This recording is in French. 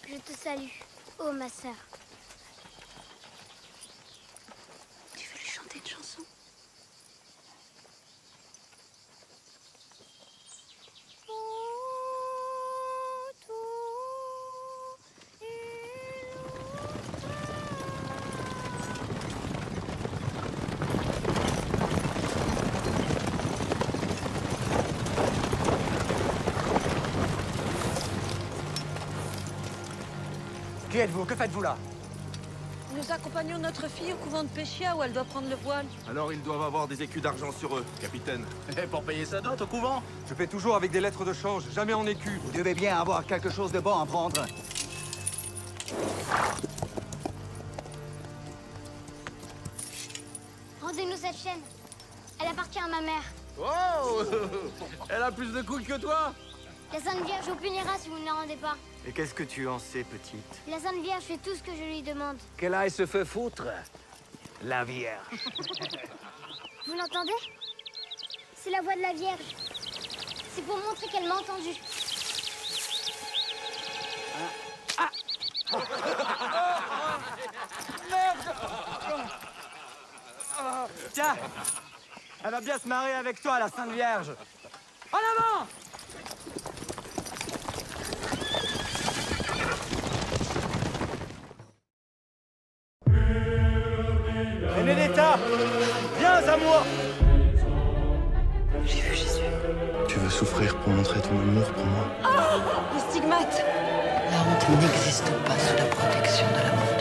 Je te salue, ô ma sœur. Tu veux lui chanter une chanson? Qui êtes-vous? Que faites-vous là? Nous accompagnons notre fille au couvent de Péchia où elle doit prendre le voile. Alors ils doivent avoir des écus d'argent sur eux, capitaine. Et pour payer sa dot au couvent? Je paie toujours avec des lettres de change, jamais en écus. Vous devez bien avoir quelque chose de bon à prendre. Rendez-nous cette chaîne. Elle appartient à ma mère. Oh! Elle a plus de couilles que toi? La Sainte Vierge vous punira si vous ne la rendez pas. Et qu'est-ce que tu en sais, petite? La Sainte Vierge fait tout ce que je lui demande. Qu'elle aille se fait foutre, la Vierge. Vous l'entendez? C'est la voix de la Vierge. C'est pour montrer qu'elle m'a entendu. Tiens! Elle va bien se marier avec toi, la Sainte Vierge. En avant! Benedetta! Viens à moi! J'ai vu Jésus. Tu veux souffrir pour montrer ton amour pour moi? Les stigmates. La honte n'existe pas sous la protection de l'amour.